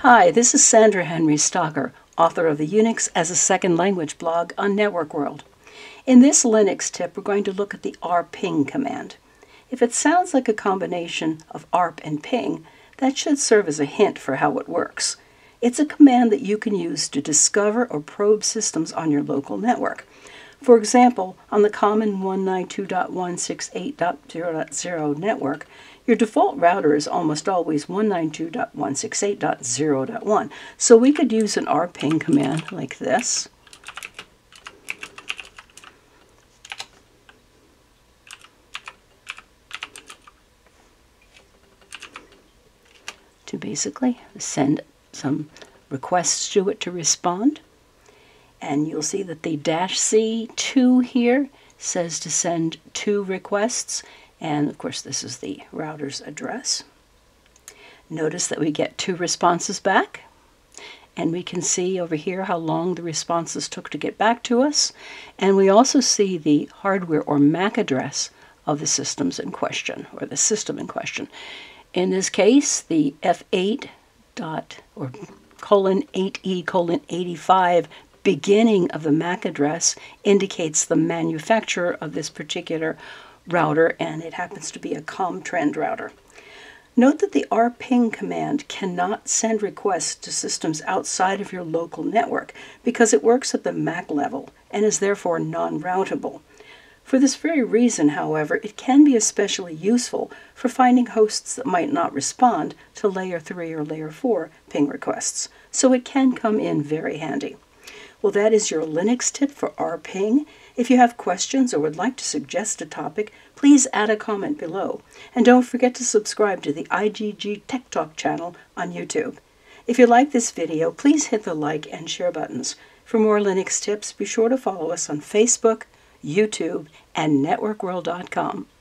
Hi, this is Sandra Henry Stocker, author of the Unix as a Second Language blog on Network World. In this Linux tip, we're going to look at the arping command. If it sounds like a combination of arp and ping, that should serve as a hint for how it works. It's a command that you can use to discover or probe systems on your local network. For example, on the common 192.168.0.0 network, your default router is almost always 192.168.0.1. So we could use an arping command like this. To basically send some requests to it to respond. And you'll see that the -C2 here says to send 2 requests. And of course, this is the router's address. Notice that we get 2 responses back. And we can see over here how long the responses took to get back to us. And we also see the hardware or MAC address of the systems in question, or the system in question. In this case, the F8:8E:85 beginning of the MAC address indicates the manufacturer of this particular router, and it happens to be a ComTrend router. Note that the arping command cannot send requests to systems outside of your local network because it works at the MAC level and is therefore non-routable. For this very reason, however, it can be especially useful for finding hosts that might not respond to layer 3 or layer 4 ping requests, so it can come in very handy. Well, that is your Linux tip for arping. If you have questions or would like to suggest a topic, please add a comment below. And don't forget to subscribe to the IGG Tech Talk channel on YouTube. If you like this video, please hit the like and share buttons. For more Linux tips, be sure to follow us on Facebook, YouTube, and networkworld.com.